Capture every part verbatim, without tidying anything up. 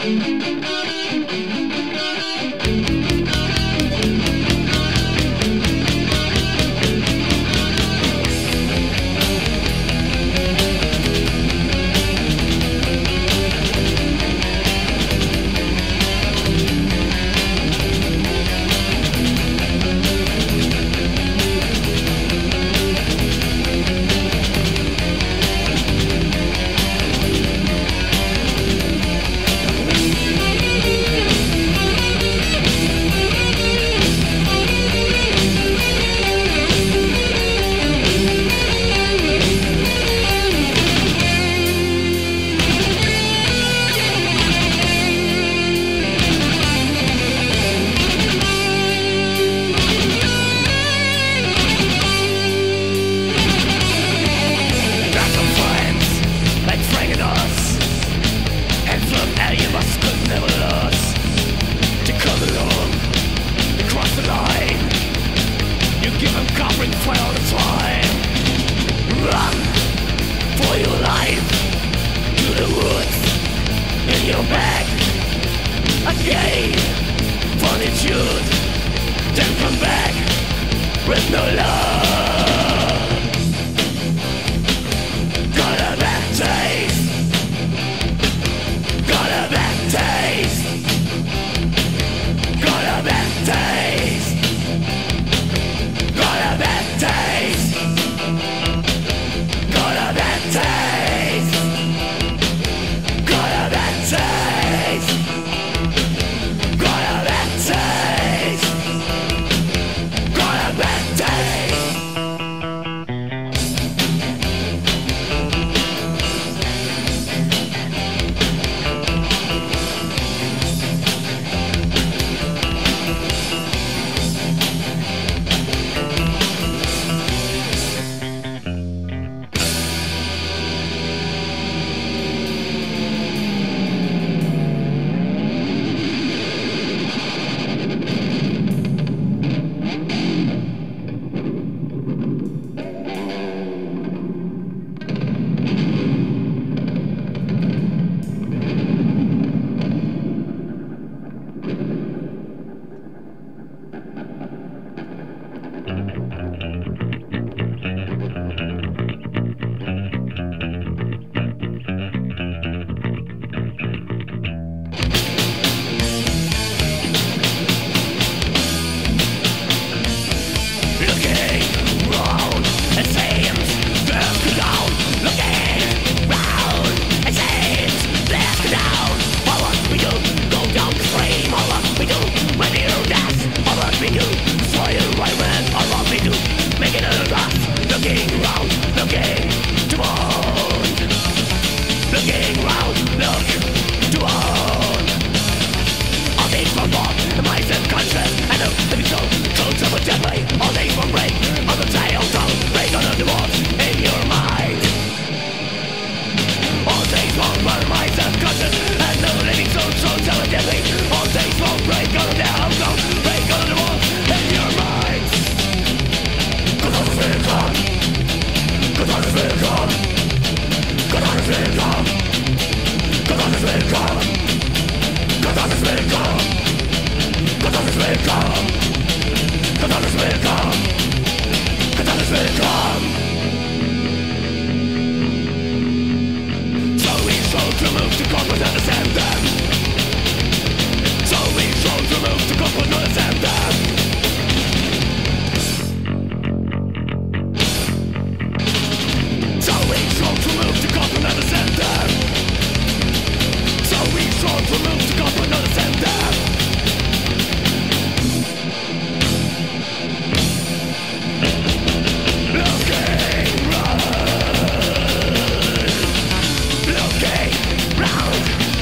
Looking round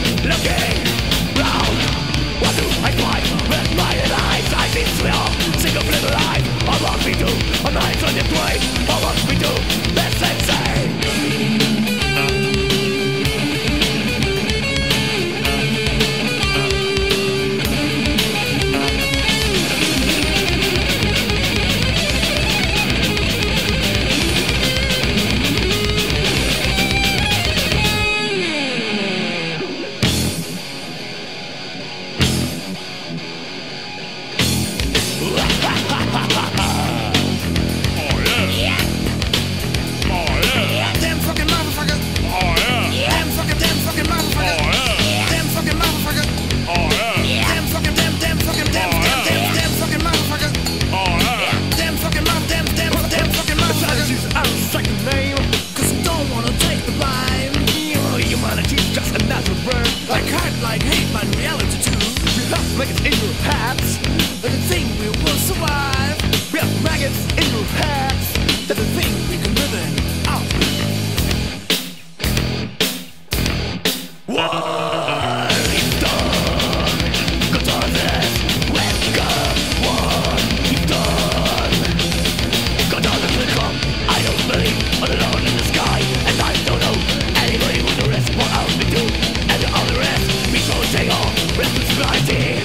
hats, and they think we will survive. We have maggots in your hats, that they think we can live it out. What is done? Got on this, welcome. What is done? Got on the come. I don't believe all alone in the sky, and I don't know anybody with the rest what else we do, and the other rest we shall take all responsibility.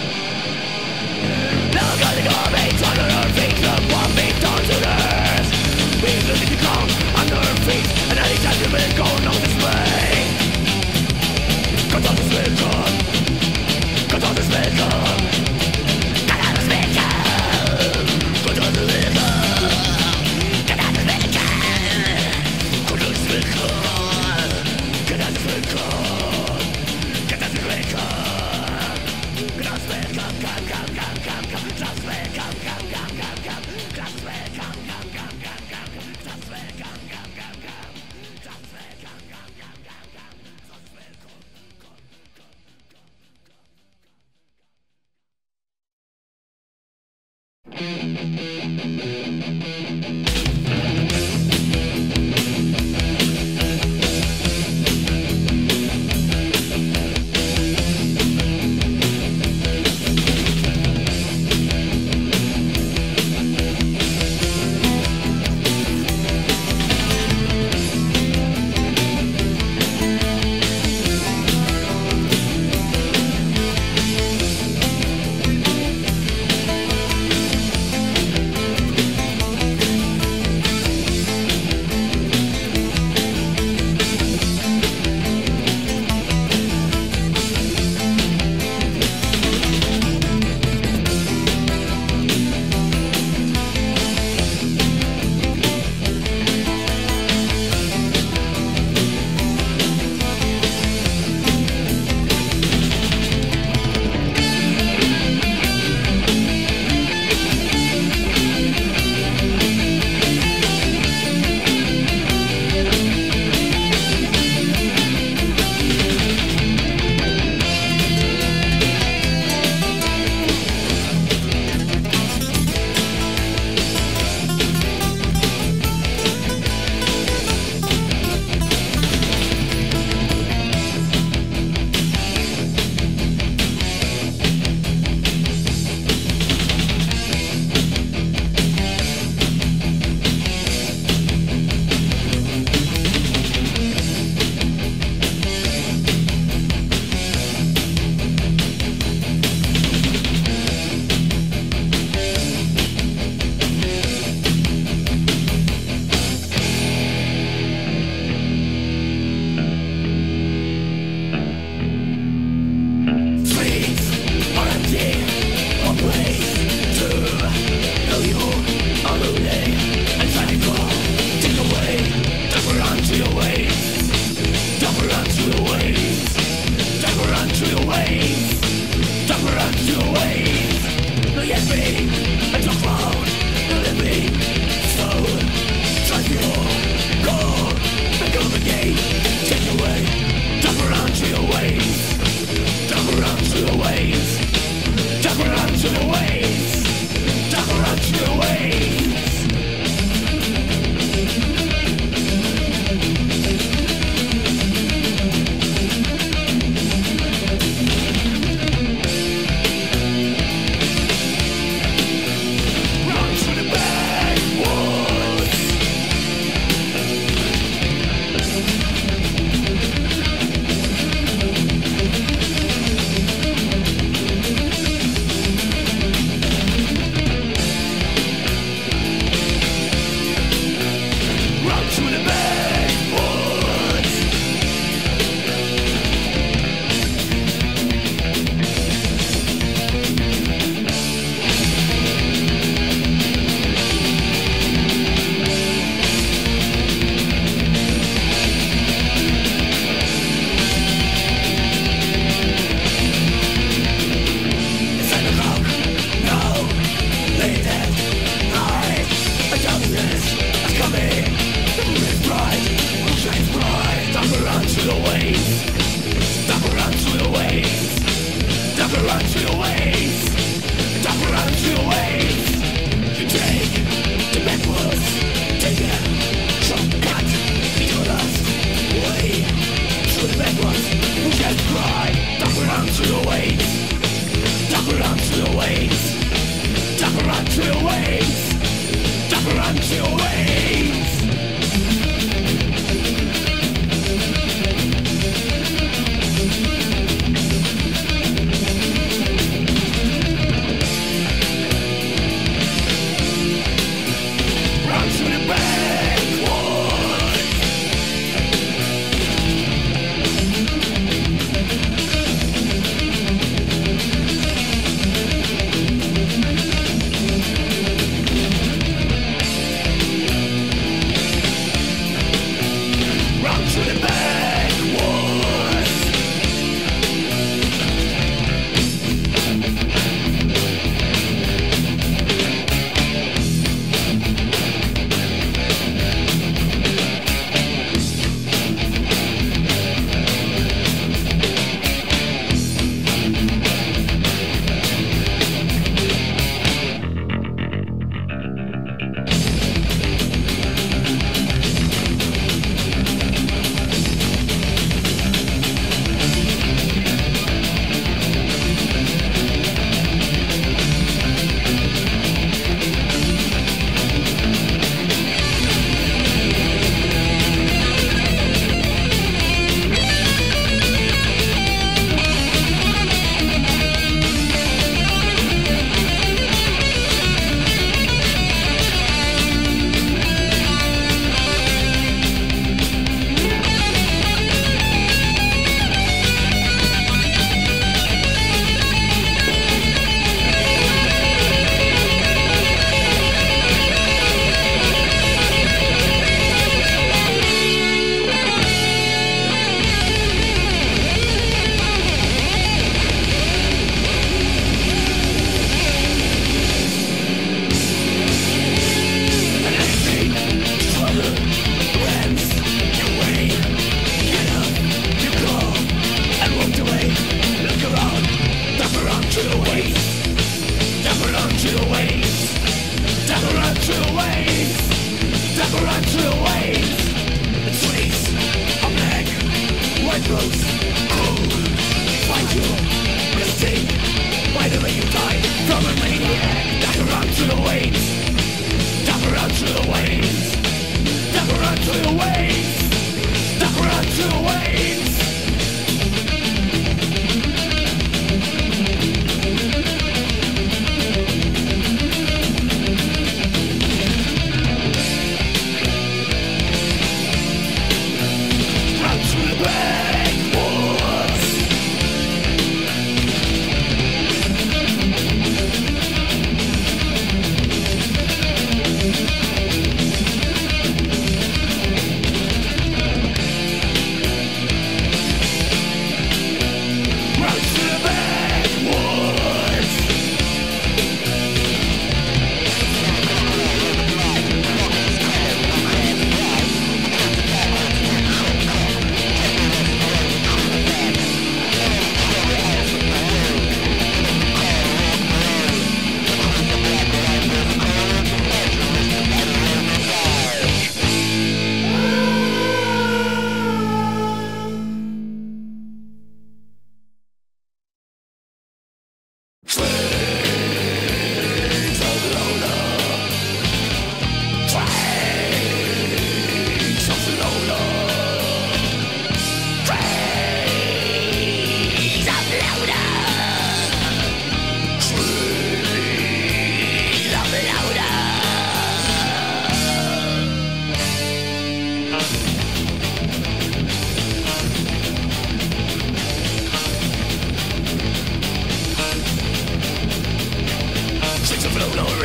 Now got the garbage under our feet, the one beat down to earth. We look at the ground under our feet, and anytime you've been going on this way. Got on this welcome. Got on this welcome. Got on this welcome. Got on this welcome. Got on this welcome. Got on this welcome. Get on this welcome. Get on this welcome. Get on this welcome. Come, come, come, come, come. Just welcome. Come, come, come, come. Just welcome. Come, come, come, come. Just welcome. Come, come, come. Just welcome. Come, come, come, come. Just welcome.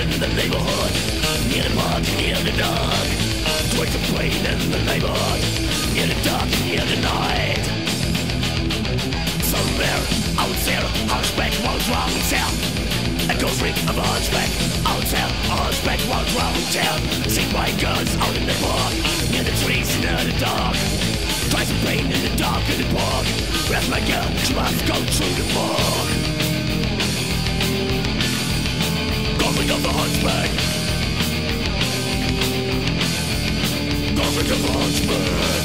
in the neighborhood, near the park, near the dark. Twice of pain in the neighborhood, near the dark, near the night. Somewhere out there, hunchback walks round town. A ghost reek of a hunchback out there, a hunchback walks round town. See my guns out in the park, near the trees, near the dark. Twice of pain in the dark in the park. Where's my girl? She must go through the park. Coughing of the hunchback. Coughing of the hunchback.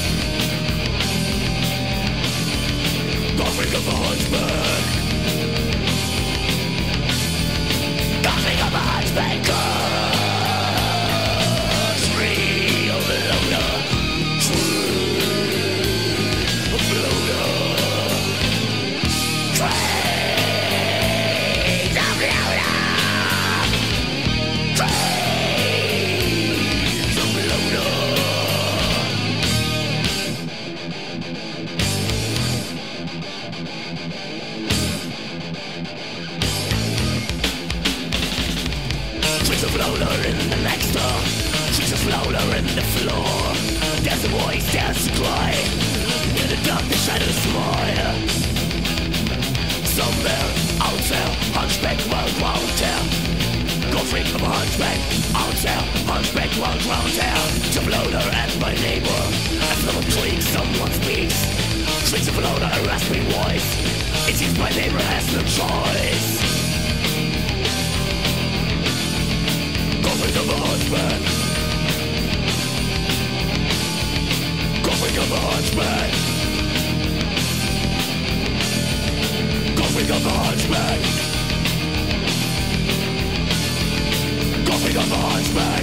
Coughing of the hunchback. Coughing of the hunchback. Tree of the loader. Tree of the loader. Tree of the loader. In the next door, she's a floater in the floor. There's a voice, there's a cry. In the dark, the shadows smile. Somewhere out there, hunchback walk round town. Go freak of a hunchback out there, hunchback walk round town. The floater and my neighbor, as someone tweaks, someone speaks. Shrieks a floater, a rasping voice. It seems my neighbor has no choice. Coughing of a hunchback. Coughing of a hunchback. Coughing of a hunchback. Coughing of a hunchback.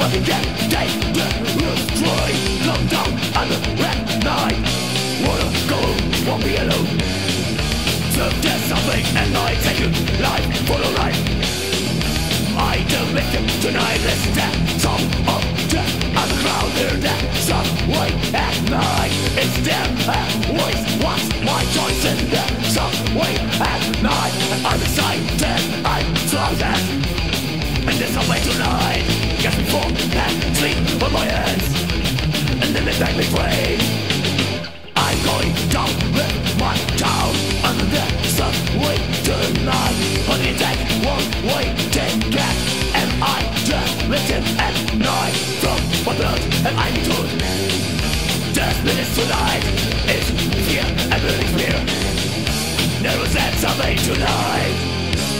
Nothing can take the roof dry. Come down on the red night. Wanna go, won't be alone. So there's something and I take you life for the life. I the victim tonight. Let's dance some of the underground. Hear that some way at night. It's them always what's my choice in the some way at night. I'm excited, I'm drowsy. And there's some way tonight. Get me fall and sleep on my hands. And then they make me free. I'm going down with my town under the subway tonight. On the attack, one way ticket. Am I the victim at night? From my blood and I'm told. Death minutes tonight is fear and burning fear. There was that something tonight.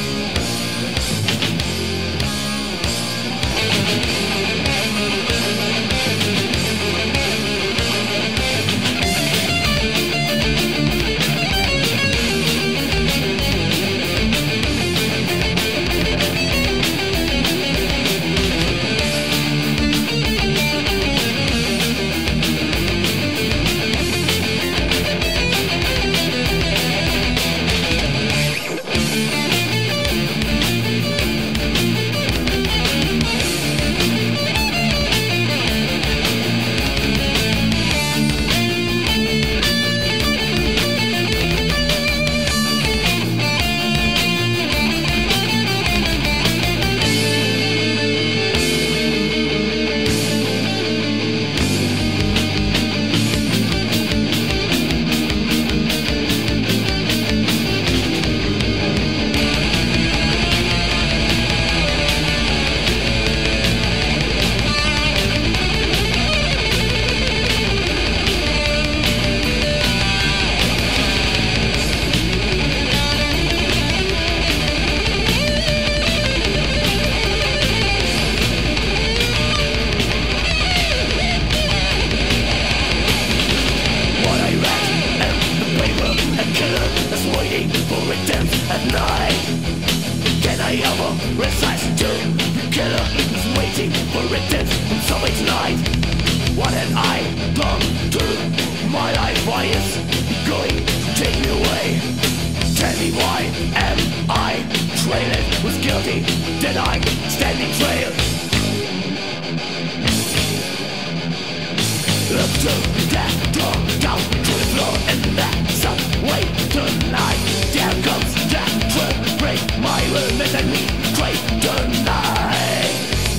At night, can I ever recite to the killer is waiting for riddance from somewhere tonight? What had I gone through? My life, why is going to take me away? Tell me why am I trailing? Was guilty, then I'm standing trail. Look to that door, down to the floor and that subway tonight. There comes that train, break my will and let me straight tonight.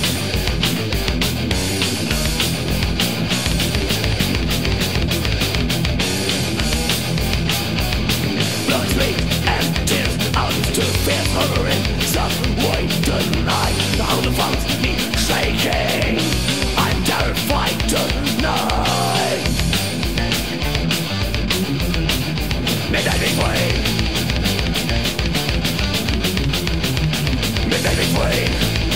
Blood, sweat and tears out to fear hovering subway tonight. How the phones me shaking. I'm terrified tonight. May I be free. May I be free.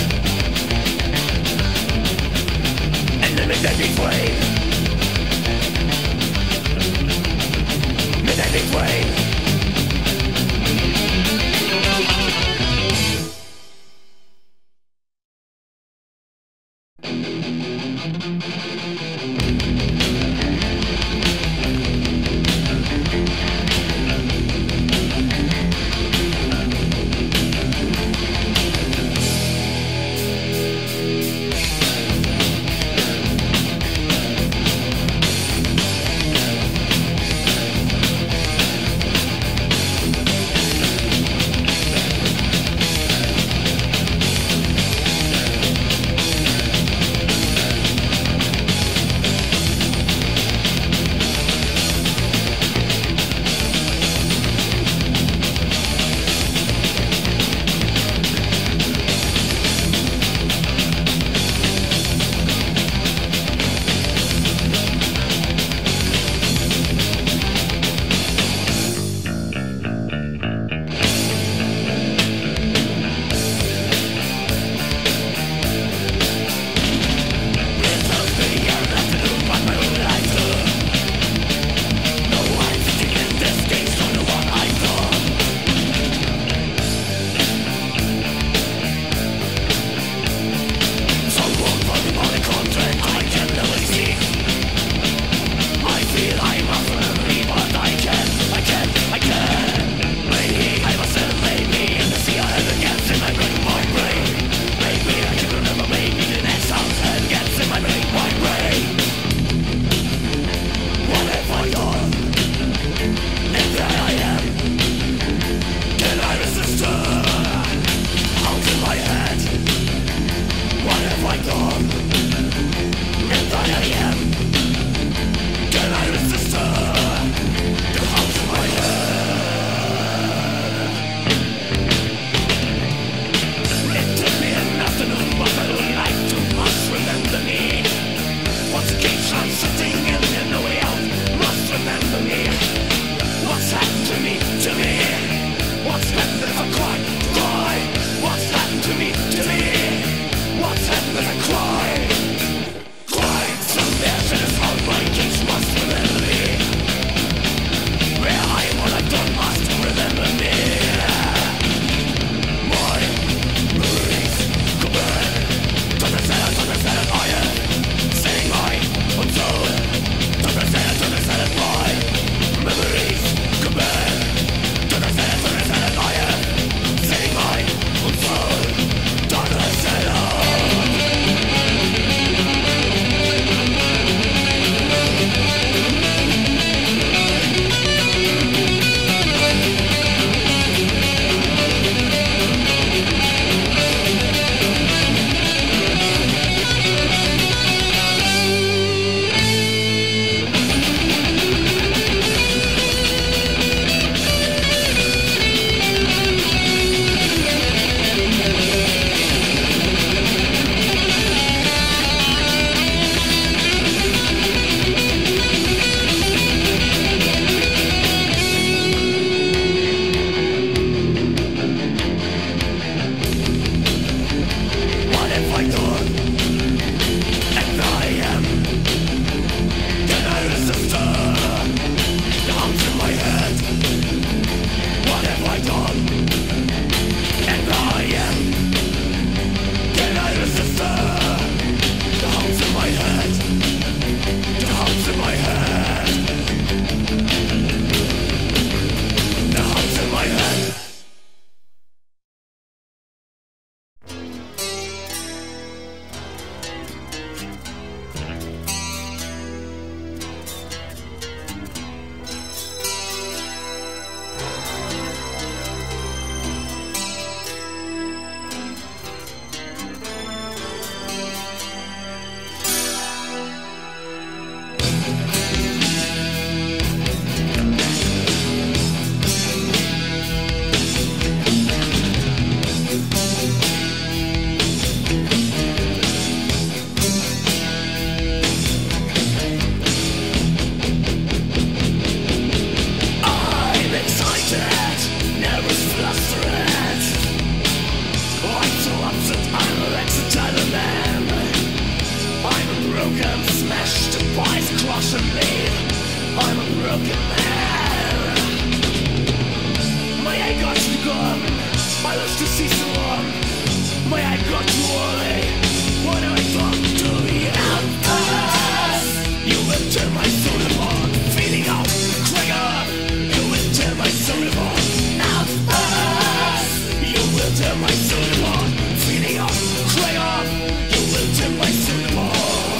tear my soul apart. Feeding off, crying off, you will tear my soul apart.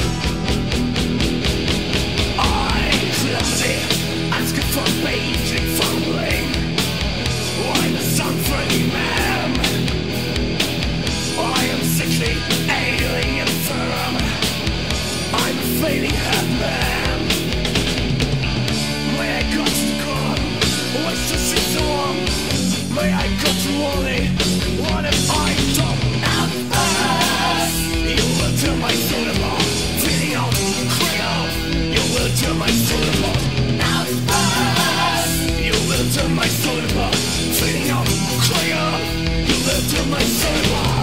I clumsy, asking for raging fumbling. I'm a suffering man. I am sickly, ailing, infirm. I'm a fading headman. May I got to come, what's to see so long? May I got to only, what if I don't outburst? You will tear my soul apart, feeding out, crying out. You will tear my soul apart, outburst. You will tear my soul apart, feeding out, crying out. You will tear my soul apart.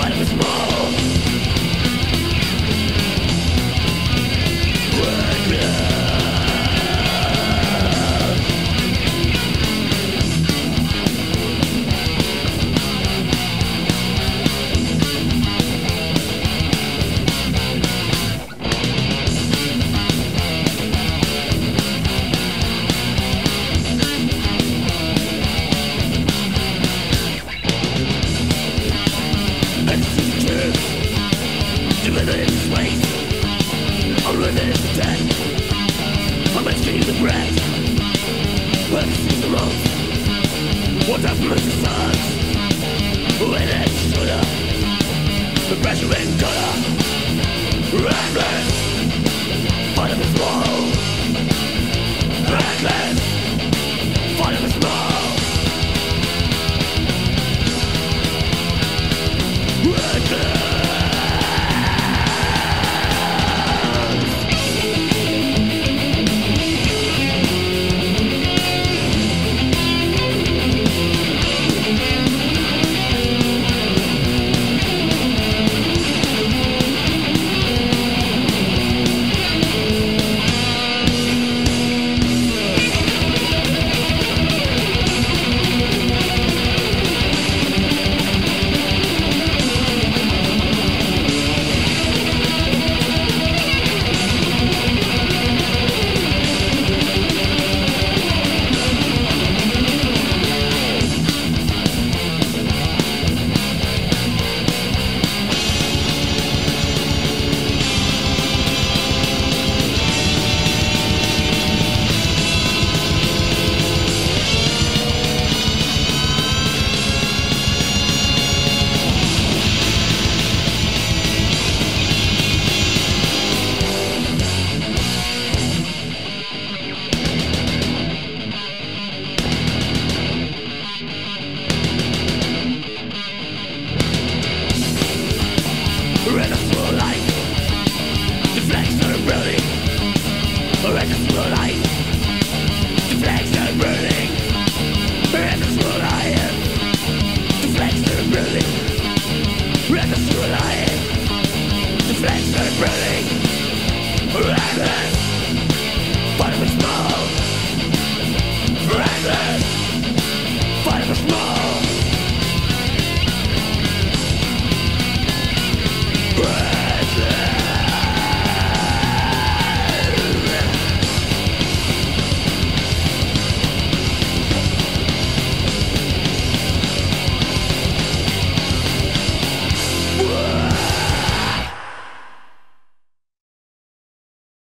What does mercy sucks when it's shoulder, the pressure and color, reckless, fight of his wall, reckless, fight of his wall, reckless. Reckless for life, the flags are burning. Reckless for life, the flags are burning. Reckless for life, the flags are burning. Reckless for life, the flags are burning. Reckless.